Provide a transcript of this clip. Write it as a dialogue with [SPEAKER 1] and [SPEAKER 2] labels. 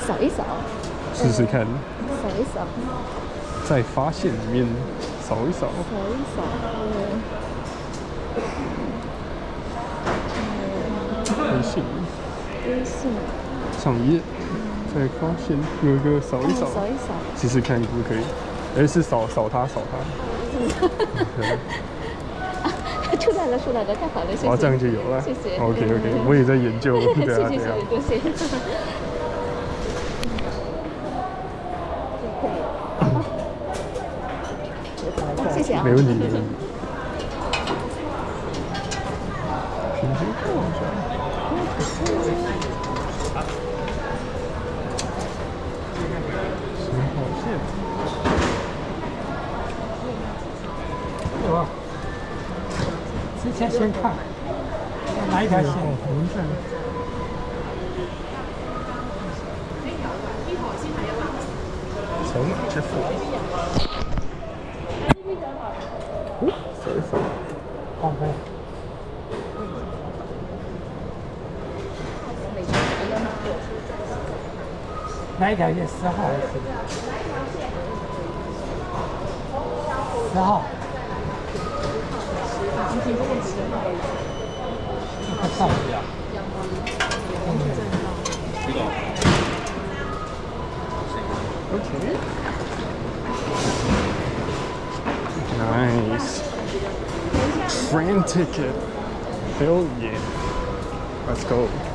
[SPEAKER 1] 扫一扫，
[SPEAKER 2] 试试看，
[SPEAKER 1] 扫一扫，
[SPEAKER 2] 在发现里面扫一扫。
[SPEAKER 1] 扫一扫，
[SPEAKER 2] 微信，
[SPEAKER 1] 微信，
[SPEAKER 2] 上一页，在发现有一个扫一扫，
[SPEAKER 1] 扫一扫，
[SPEAKER 2] 试试看可不可以？哎，是扫它。
[SPEAKER 1] 出来了，太好了，谢谢。
[SPEAKER 2] 哦，这样就有了。
[SPEAKER 1] 谢谢。
[SPEAKER 2] OK，我也在研究。
[SPEAKER 1] 谢谢。谢谢啊。
[SPEAKER 2] 没问题。10号线。
[SPEAKER 3] 有啊。之前先看哪一条线？
[SPEAKER 2] 扫码支付。扫一扫。
[SPEAKER 3] 好呗。哪一条线？10号还是10号？看上不了。
[SPEAKER 2] Okay. Nice. Train ticket. Hell yeah. Let's go.